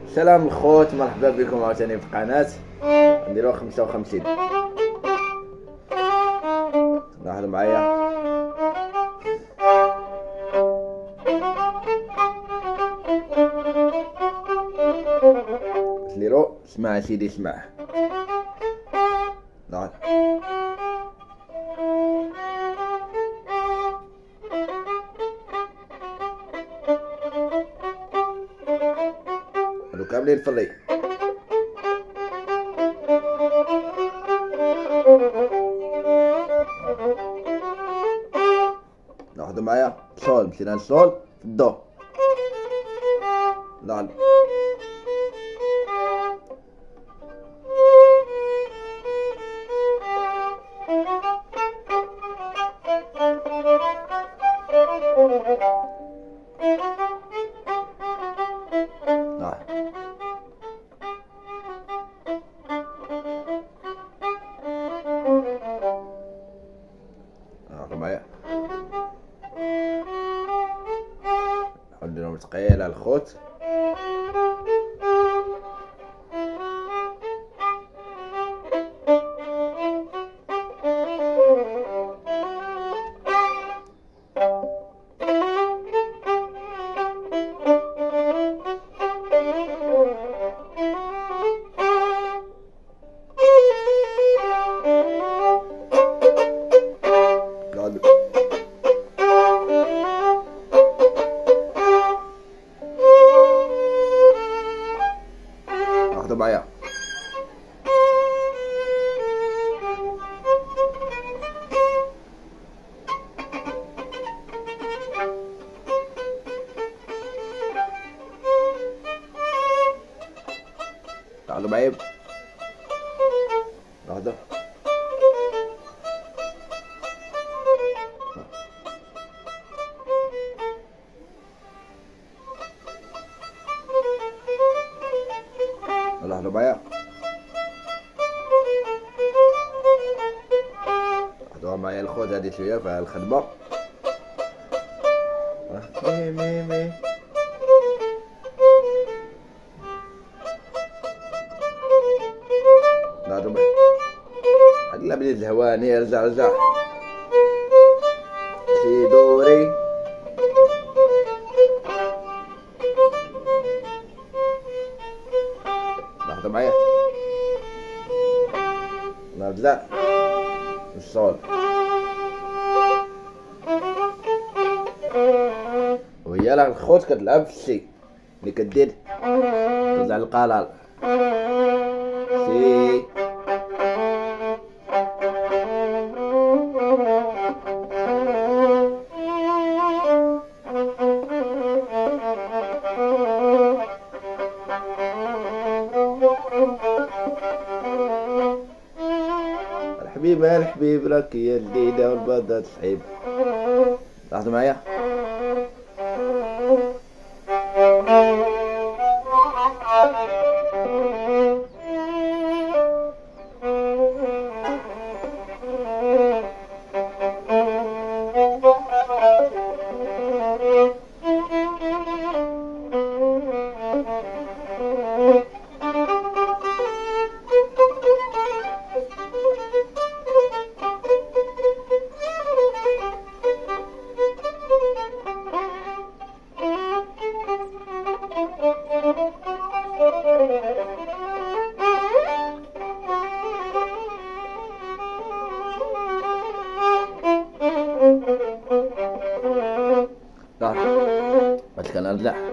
سلام الخوت، مرحبا بكم عاوتاني في القناة. نديرو 55. لاحظوا معايا. نديرو اسمع سيدي اسمع. لاحظ هادو كاملين الفري. لاحظوا معايا صول، مشينا للصول في الضو. لاحظ معايا. نحاول نديرهم ثقيل على الخوت. لاحظوا معايا. لاحظوا معايا. لاحظوا لاحظوا معايا. لاحظوا معايا الخوت هادي شويه في الخدمه. مي مي مي. لاحظوا معايا. هاد الابنية الهواني رجع رجع في دوري. لاحظوا معايا. نرجع الصول وهي لا الخوت كتلعب في السي اللي كدير ترجع للقلال سي. الحبيب الحبيب راك هي الجديدة والبردة تصعيب. لاحظوا معايا. لاحظ باش كنرجع